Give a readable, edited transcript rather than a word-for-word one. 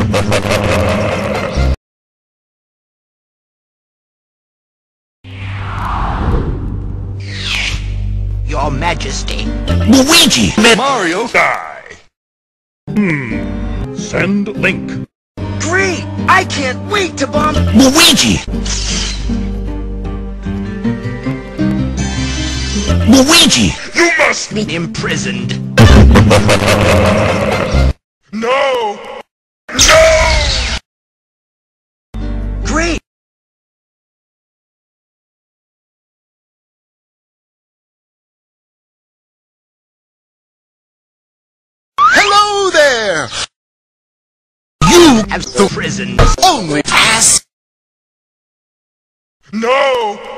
Your Majesty. Luigi! Mario, die! Send link. Great! I can't wait to bomb Luigi! Luigi! You must be imprisoned. No! No! Great! Hello there! You Have the prison only ask. No!